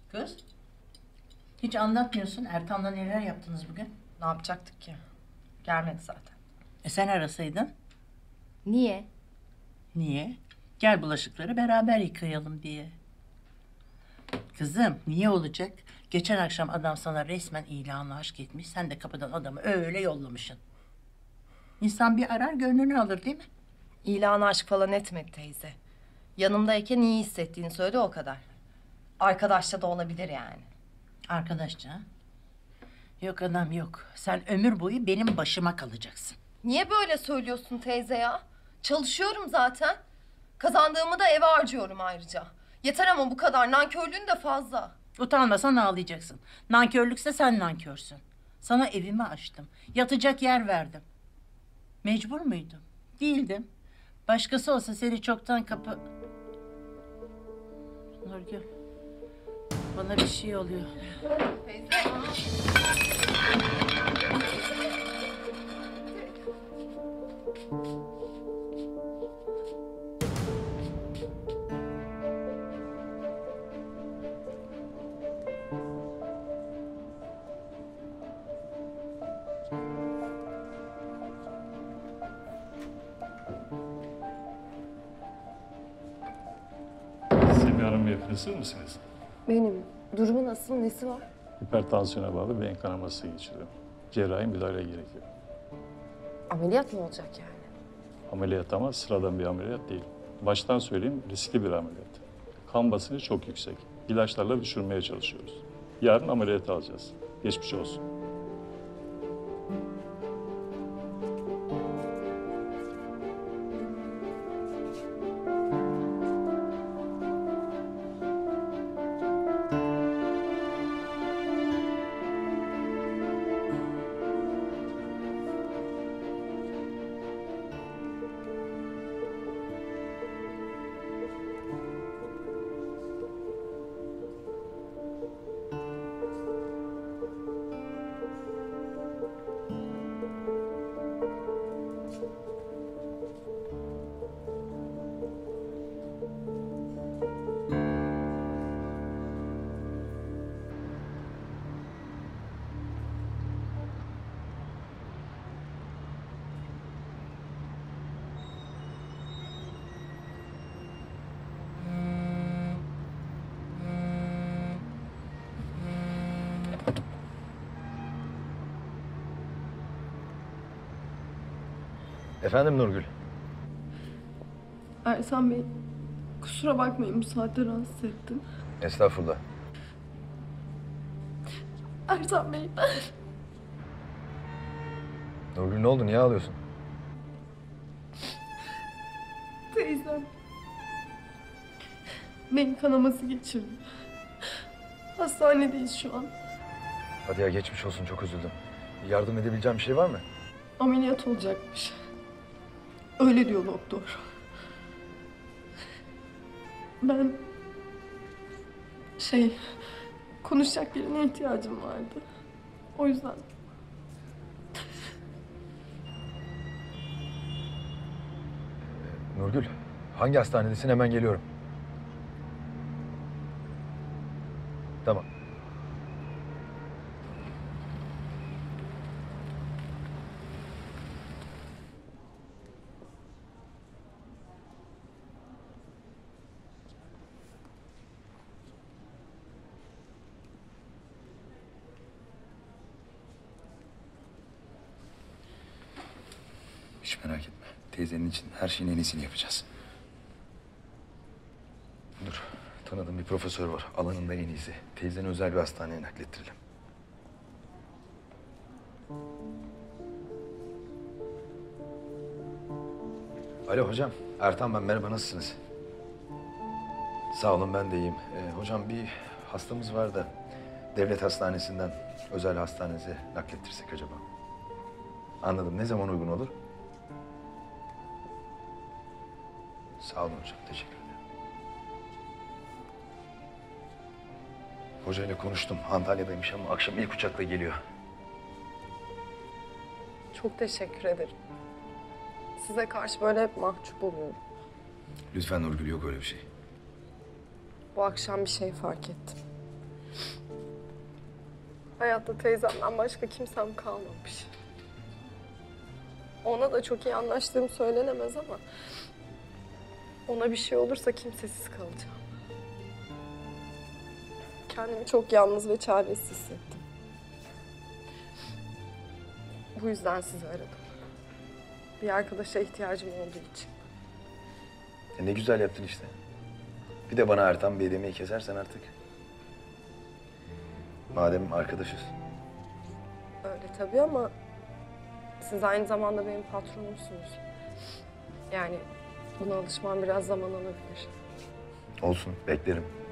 Kız, hiç anlatmıyorsun. Ertan'la neler yaptınız bugün? Ne yapacaktık ki? Gelmedi zaten. Sen arasaydın. Niye? Niye? Gel bulaşıkları beraber yıkayalım diye. Kızım, niye olacak? Geçen akşam adam sana resmen ilanla aşk etmiş. Sen de kapıdan adamı öyle yollamışsın. İnsan bir arar, gönlünü alır değil mi? İlan aşk falan etmedi teyze. Yanımdayken iyi hissettiğini söyledi, o kadar. Arkadaşça da olabilir yani. Arkadaşça. Ha? Yok adam yok. Sen ömür boyu benim başıma kalacaksın. Niye böyle söylüyorsun teyze ya? Çalışıyorum zaten. Kazandığımı da eve harcıyorum ayrıca. Yeter ama bu kadar. Nankörlüğün de fazla. Utanmasan ağlayacaksın. Nankörlükse sen nankörsün. Sana evimi açtım. Yatacak yer verdim. Mecbur muydum? Değildim. Başkası olsa seni çoktan kapı... Nurgül, bana bir şey oluyor. Teyze. Semih Hanım yakınısız mısınız? Benim. Durumu nasıl? Nesi var? Hipertansiyona bağlı beyin kanaması geçiriyor. Cerrahi müdahale gerekiyor. Ameliyat mı olacak yani? Ameliyat ama sıradan bir ameliyat değil. Baştan söyleyeyim, riskli bir ameliyat. Kan basıncı çok yüksek. İlaçlarla düşürmeye çalışıyoruz. Yarın ameliyat alacağız. Geçmiş olsun. Efendim Nurgül? Ersan Bey, kusura bakmayın bu saatte rahatsız ettim. Estağfurullah. Ersan Bey, Nurgül ne oldu? Niye ağlıyorsun? teyzem beyin kanaması geçirdi. Hastanedeyiz şu an. Hadi ya geçmiş olsun, çok üzüldüm. Yardım edebileceğim bir şey var mı? Ameliyat olacakmış. Öyle diyor doktor. Ben konuşacak birine ihtiyacım vardı. O yüzden. Nurgül, hangi hastanedesin? Hemen geliyorum. Tamam. Hiç merak etme. Teyzenin için her şeyin en iyisini yapacağız. Dur, tanıdığım bir profesör var. Alanında en iyisi. Teyzeni özel bir hastaneye naklettirelim. Alo hocam, Ertan ben. Merhaba, nasılsınız? Sağ olun, ben de iyiyim. Hocam bir hastamız var da devlet hastanesinden özel hastanenize naklettirsek acaba? Anladım. Ne zaman uygun olur? Sağ olun hocam, teşekkür ederim. Hocayla konuştum. Antalya'daymış ama akşam ilk uçakla geliyor. Çok teşekkür ederim. Size karşı böyle hep mahcup oluyorum. Lütfen Nurgül, yok öyle bir şey. Bu akşam bir şey fark ettim. Hayatta teyzemden başka kimsem kalmamış. Ona da çok iyi anlaştığım söylenemez ama... ona bir şey olursa kimsesiz kalacağım. Kendimi çok yalnız ve çaresiz hissettim. Bu yüzden sizi aradım. Bir arkadaşa ihtiyacım olduğu için. Ne güzel yaptın işte. Bir de bana Ertan Bey demeyi kesersen artık. Madem arkadaşız. Öyle tabii ama siz aynı zamanda benim patronumsunuz. Yani buna alışmam biraz zaman alabilir. Olsun, beklerim.